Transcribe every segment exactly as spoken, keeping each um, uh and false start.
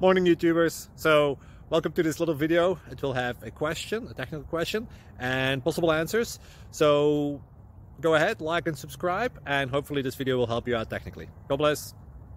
Morning YouTubers. So welcome to this little video. It will have a question, a technical question, and possible answers. So go ahead, like and subscribe, and hopefully this video will help you out technically. God bless.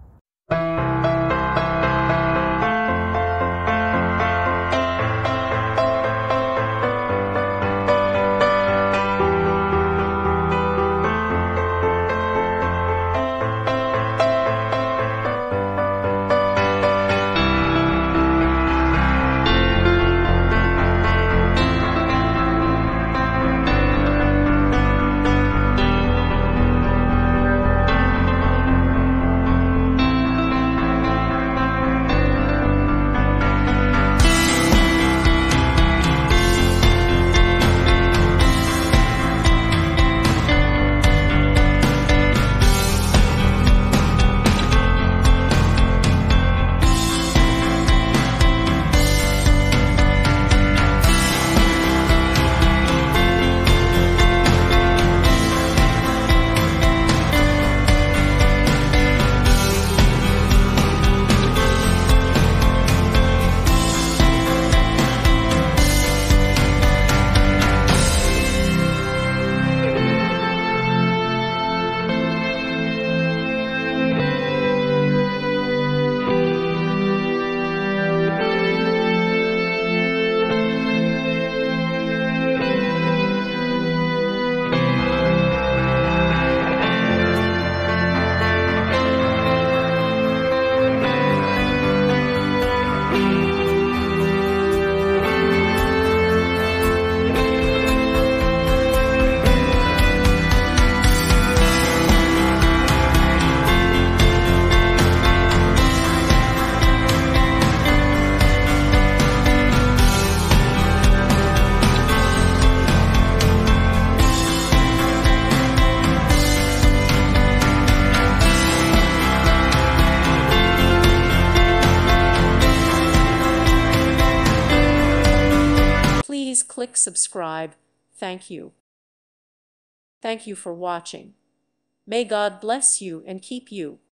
Please click subscribe. Thank you. Thank you for watching. May God bless you and keep you.